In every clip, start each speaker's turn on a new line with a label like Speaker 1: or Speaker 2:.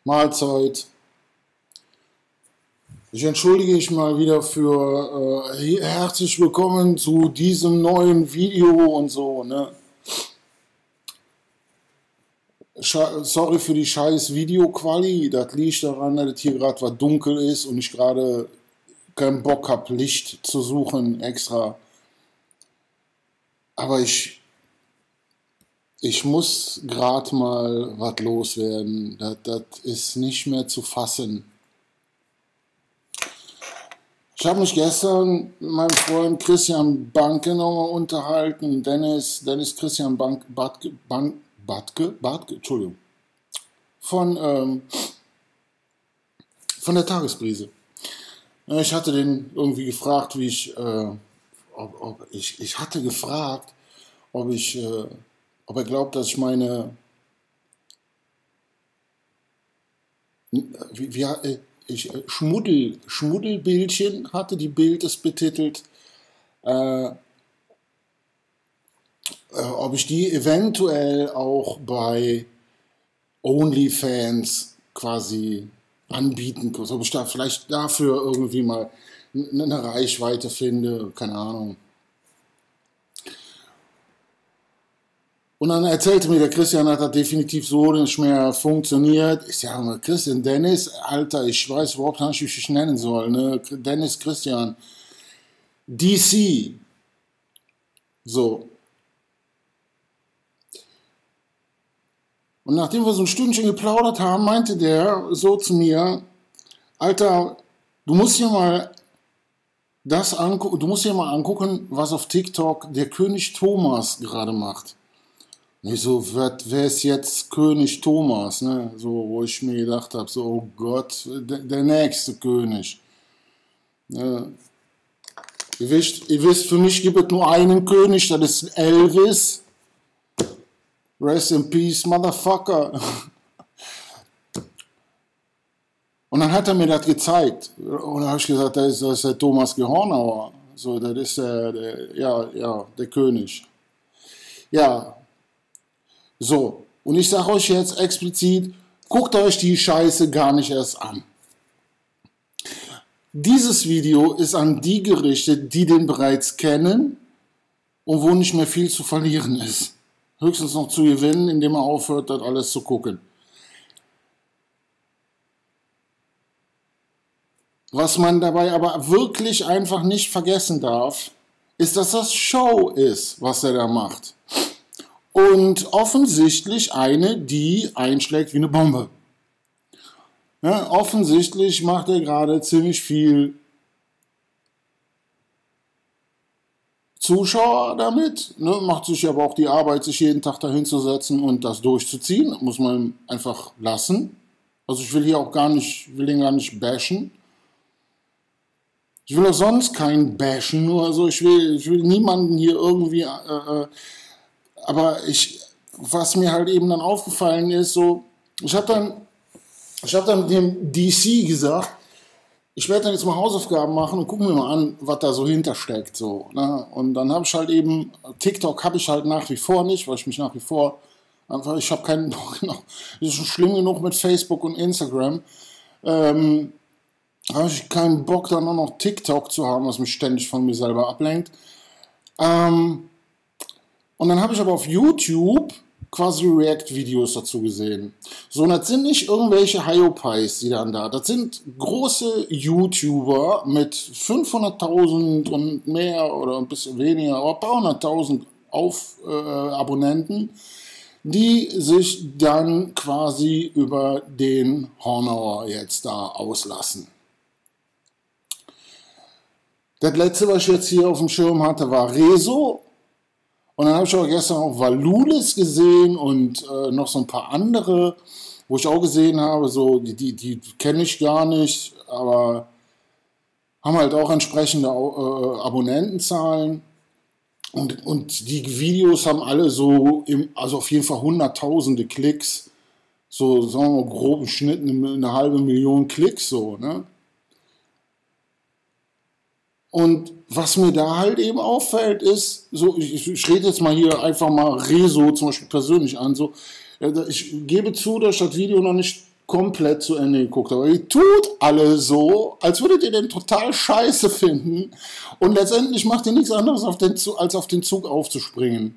Speaker 1: Mahlzeit. Ich entschuldige mich mal wieder für herzlich willkommen zu diesem neuen Video und so, ne? Sorry für die scheiß Videoquali, das liegt daran, dass es hier gerade was dunkel ist und ich gerade keinen Bock habe, Licht zu suchen extra. Aber ich muss gerade mal was loswerden. Das ist nicht mehr zu fassen. Ich habe mich gestern mit meinem Freund Christian Banke nochmal unterhalten. Dennis Christian Badke, Entschuldigung. Von der Tagesbrise. Ich hatte den irgendwie gefragt, wie ich, ich hatte gefragt, ob er glaubt, dass ich meine, Schmuddelbildchen hatte, die Bild ist betitelt, ob ich die eventuell auch bei OnlyFans quasi anbieten kann, ob ich da vielleicht dafür irgendwie mal eine Reichweite finde, keine Ahnung. Und dann erzählte mir der Christian, hat das definitiv so nicht mehr funktioniert. Ich sage mal, Christian, Dennis, Alter, ich weiß überhaupt nicht, wie ich dich nennen soll. Ne? Dennis, Christian, DC. So. Und nachdem wir so ein Stündchen geplaudert haben, meinte der so zu mir, Alter, du musst dir mal angucken, was auf TikTok der König Thomas gerade macht. Und ich so, wer ist jetzt König Thomas, ne? So, wo ich mir gedacht habe, so, oh Gott, der nächste König. Ihr wisst, für mich gibt es nur einen König, das ist Elvis. Rest in peace, Motherfucker. Und dann hat er mir das gezeigt. Und dann habe ich gesagt, das ist der Thomas Gehornauer. So, das ist der König. Ja. So, und ich sage euch jetzt explizit, guckt euch die Scheiße gar nicht erst an. Dieses Video ist an die gerichtet, die den bereits kennen und wo nicht mehr viel zu verlieren ist. Höchstens noch zu gewinnen, indem man aufhört, das alles zu gucken. Was man dabei aber wirklich einfach nicht vergessen darf, ist, dass das Show ist, was er da macht. Und offensichtlich eine, die einschlägt wie eine Bombe. Ja, offensichtlich macht er gerade ziemlich viel Zuschauer damit, ne, macht sich aber auch die Arbeit, sich jeden Tag dahin zu setzen und das durchzuziehen. Muss man einfach lassen. Also ich will ihn gar nicht bashen. Ich will auch sonst keinen bashen, nur also ich will niemanden hier irgendwie, aber was mir halt eben dann aufgefallen ist, so, ich habe dann dem DC gesagt, ich werde dann jetzt mal Hausaufgaben machen und gucken wir mal an, was da so hintersteckt. So, ne? Und dann habe ich halt eben, TikTok habe ich halt nach wie vor nicht, weil ich mich nach wie vor, einfach, ich habe keinen Bock, das ist schon schlimm genug mit Facebook und Instagram, habe ich keinen Bock dann auch noch TikTok zu haben, was mich ständig von mir selber ablenkt. Und dann habe ich aber auf YouTube quasi React-Videos dazu gesehen. So, und das sind nicht irgendwelche Hyopies, die dann da. Das sind große YouTuber mit 500.000 und mehr oder ein bisschen weniger, aber ein paar hunderttausend Abonnenten, die sich dann quasi über den Hornauer jetzt da auslassen. Das letzte, was ich jetzt hier auf dem Schirm hatte, war Rezo. Und dann habe ich auch gestern auch Valulis gesehen und noch so ein paar andere, wo ich auch gesehen habe, so, die kenne ich gar nicht, aber haben halt auch entsprechende Abonnentenzahlen. Und die Videos haben alle so, also auf jeden Fall hunderttausende Klicks, so, sagen wir mal, grob im Schnitt eine halbe Million Klicks, so, ne? Und was mir da halt eben auffällt, ist, so, ich rede jetzt mal hier einfach mal Rezo zum Beispiel persönlich an, so, ich gebe zu, dass ich das Video noch nicht komplett zu Ende geguckt habe. Ihr tut alle so, als würdet ihr den total scheiße finden und letztendlich macht ihr nichts anderes, als auf den Zug aufzuspringen.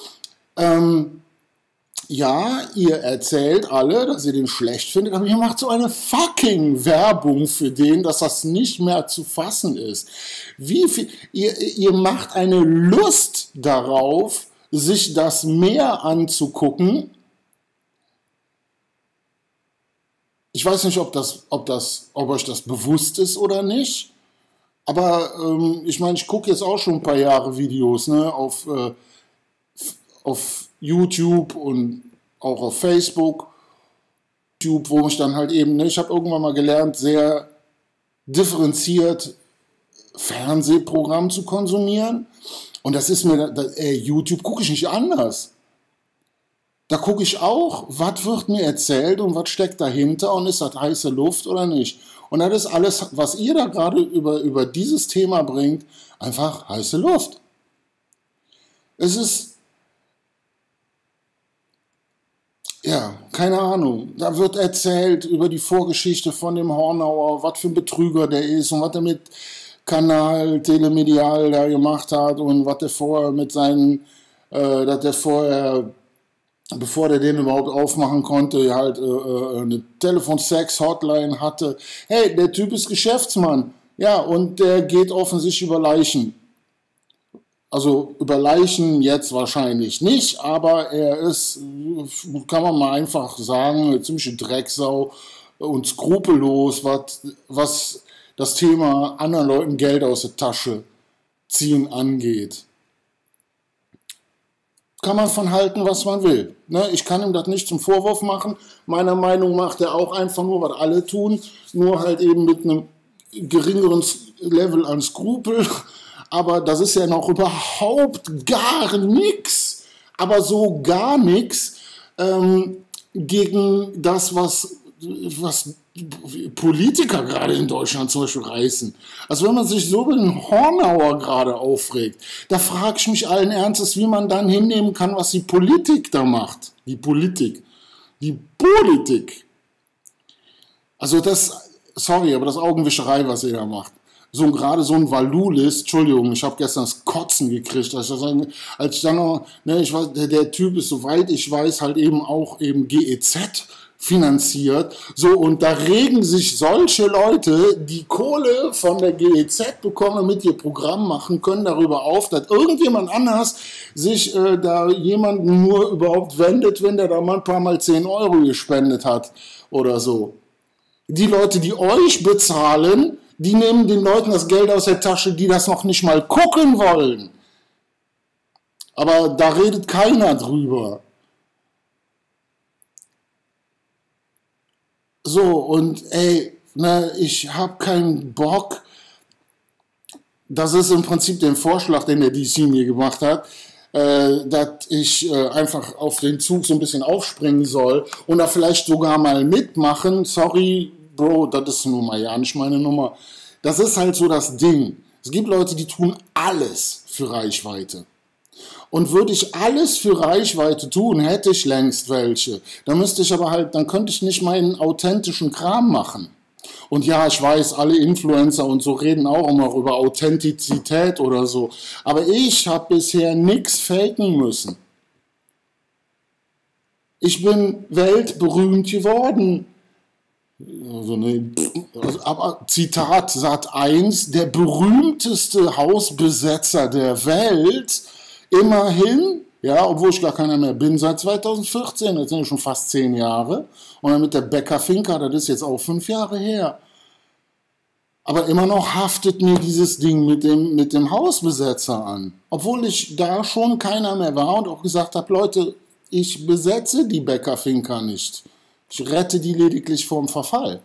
Speaker 1: Ja, ihr erzählt alle, dass ihr den schlecht findet, aber ihr macht so eine fucking Werbung für den, dass das nicht mehr zu fassen ist. Wie viel, ihr macht eine Lust darauf, sich das mehr anzugucken. Ich weiß nicht, ob euch das bewusst ist oder nicht, aber ich meine, ich gucke jetzt auch schon ein paar Jahre Videos, ne, auf YouTube und auch auf Facebook, wo ich dann halt eben, ne, ich habe irgendwann mal gelernt, sehr differenziert Fernsehprogramm zu konsumieren. Und das ist mir, YouTube gucke ich nicht anders. Da gucke ich auch, was wird mir erzählt und was steckt dahinter und ist das heiße Luft oder nicht. Und das ist alles, was ihr da gerade über dieses Thema bringt, einfach heiße Luft. Es ist, ja, keine Ahnung. Da wird erzählt über die Vorgeschichte von dem Hornauer, was für ein Betrüger der ist und was er mit Kanal Telemedial da gemacht hat und was der vorher mit seinen, dass der vorher, bevor der den überhaupt aufmachen konnte, halt eine Telefon-Sex-Hotline hatte. Hey, der Typ ist Geschäftsmann. Ja, und der geht offensichtlich über Leichen. Also über Leichen jetzt wahrscheinlich nicht, aber er ist, kann man mal einfach sagen, eine ziemliche Drecksau und skrupellos, was das Thema anderen Leuten Geld aus der Tasche ziehen angeht. Kann man von halten, was man will. Ne? Ich kann ihm das nicht zum Vorwurf machen. Meiner Meinung nach macht er auch einfach nur, was alle tun, nur halt eben mit einem geringeren Level an Skrupel. Aber das ist ja noch überhaupt gar nichts, aber so gar nichts gegen das, was Politiker gerade in Deutschland zum Beispiel reißen. Also wenn man sich so über den Hornauer gerade aufregt, da frage ich mich allen Ernstes, wie man dann hinnehmen kann, was die Politik da macht. Die Politik. Also das, sorry, aber das Augenwischerei, was ihr da macht. So gerade so ein Valulis, Entschuldigung, ich habe gestern das Kotzen gekriegt, als ich dann noch, ne, ich weiß, der Typ ist, soweit ich weiß, halt eben auch eben GEZ finanziert, so, und da regen sich solche Leute, die Kohle von der GEZ bekommen, damit ihr Programm machen können, darüber auf, dass irgendjemand anders sich da jemanden nur überhaupt wendet, wenn der da mal ein paar Mal 10 Euro gespendet hat oder so. Die Leute, die euch bezahlen, die nehmen den Leuten das Geld aus der Tasche, die das noch nicht mal gucken wollen. Aber da redet keiner drüber. So, und ey, ne, ich habe keinen Bock. Das ist im Prinzip der Vorschlag, den der DC mir gemacht hat, dass ich einfach auf den Zug so ein bisschen aufspringen soll und da vielleicht sogar mal mitmachen. Sorry, Bro, das ist nun mal ja nicht meine Nummer. Das ist halt so das Ding. Es gibt Leute, die tun alles für Reichweite. Und würde ich alles für Reichweite tun, hätte ich längst welche. Dann müsste ich aber halt, dann könnte ich nicht meinen authentischen Kram machen. Und ja, ich weiß, alle Influencer und so reden auch immer über Authentizität oder so. Aber ich habe bisher nichts faken müssen. Ich bin weltberühmt geworden. Aber Zitat Sat.1, der berühmteste Hausbesetzer der Welt, immerhin, ja, obwohl ich gar keiner mehr bin, seit 2014, das sind ja schon fast 10 Jahre, und dann mit der Bäcker Finca, das ist jetzt auch 5 Jahre her. Aber immer noch haftet mir dieses Ding mit dem Hausbesetzer an, obwohl ich da schon keiner mehr war und auch gesagt habe, Leute, ich besetze die Bäcker Finca nicht. Ich rette die lediglich vorm Verfall.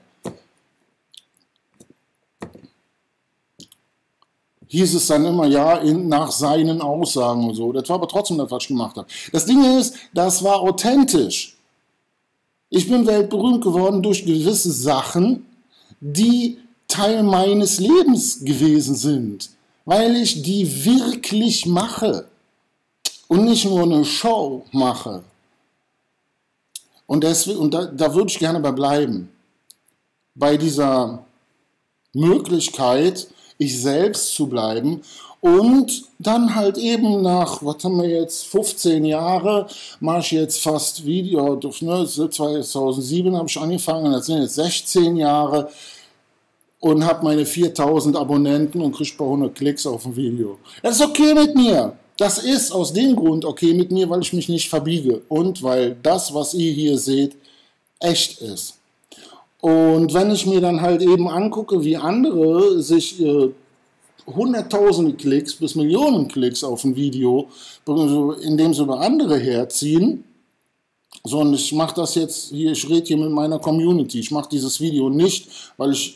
Speaker 1: Hieß es dann immer, ja, nach seinen Aussagen und so. Das war aber trotzdem das, was ich gemacht habe. Das Ding ist, das war authentisch. Ich bin weltberühmt geworden durch gewisse Sachen, die Teil meines Lebens gewesen sind, weil ich die wirklich mache und nicht nur eine Show mache. Und, deswegen, und da würde ich gerne bei bleiben. Bei dieser Möglichkeit, ich selbst zu bleiben und dann halt eben nach, was haben wir jetzt, 15 Jahre, mache ich jetzt fast Video, ne, 2007 habe ich angefangen, das sind jetzt 16 Jahre und habe meine 4000 Abonnenten und kriege ein paar 100 Klicks auf ein Video. Das ist okay mit mir. Das ist aus dem Grund okay mit mir, weil ich mich nicht verbiege und weil das, was ihr hier seht, echt ist. Und wenn ich mir dann halt eben angucke, wie andere sich hunderttausende Klicks bis Millionen Klicks auf ein Video, indem sie über andere herziehen, so, und ich mache das jetzt hier, ich rede hier mit meiner Community, ich mache dieses Video nicht, weil ich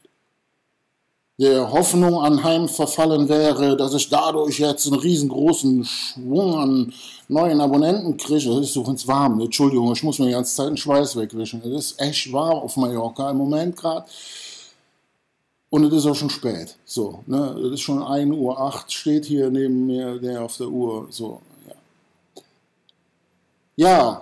Speaker 1: der Hoffnung anheim verfallen wäre, dass ich dadurch jetzt einen riesengroßen Schwung an neuen Abonnenten kriege. Es ist so ganz warm, Entschuldigung, ich muss mir die ganze Zeit den Schweiß wegwischen. Es ist echt warm auf Mallorca im Moment gerade. Und es ist auch schon spät. So, ne? Es ist schon 1:08 Uhr, steht hier neben mir der auf der Uhr. So, ja,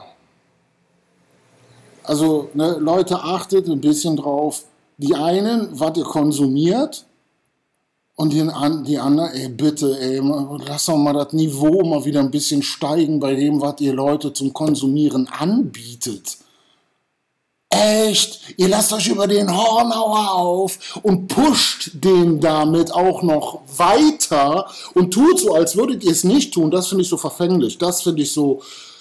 Speaker 1: also ne, Leute, achtet ein bisschen drauf. Die einen, was ihr konsumiert, und die anderen, ey, bitte, ey, lass doch mal das Niveau mal wieder ein bisschen steigen bei dem, was ihr Leute zum Konsumieren anbietet. Echt, ihr lasst euch über den Hornauer auf und pusht den damit auch noch weiter und tut so, als würdet ihr es nicht tun. Das finde ich so verfänglich, das finde ich so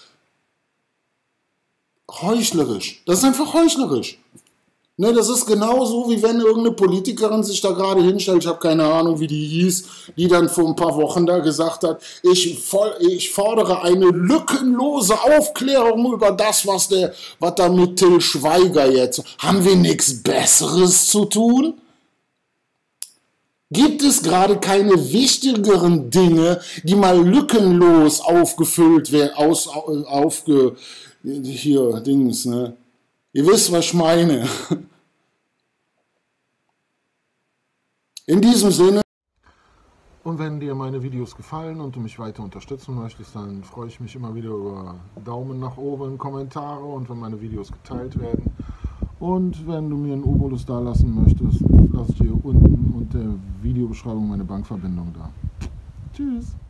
Speaker 1: heuchlerisch. Das ist einfach heuchlerisch. Ne, das ist genauso, wie wenn irgendeine Politikerin sich da gerade hinstellt, ich habe keine Ahnung, wie die hieß, die dann vor ein paar Wochen da gesagt hat, ich fordere eine lückenlose Aufklärung über das, was da mit Till Schweiger jetzt, haben wir nichts Besseres zu tun? Gibt es gerade keine wichtigeren Dinge, die mal lückenlos aufgefüllt werden, hier, Dings, ne? Ihr wisst, was ich meine. In diesem Sinne. Und wenn dir meine Videos gefallen und du mich weiter unterstützen möchtest, dann freue ich mich immer wieder über Daumen nach oben, Kommentare und wenn meine Videos geteilt werden. Und wenn du mir einen Obolus da lassen möchtest, lasse ich dir unten unter der Videobeschreibung meine Bankverbindung da. Tschüss.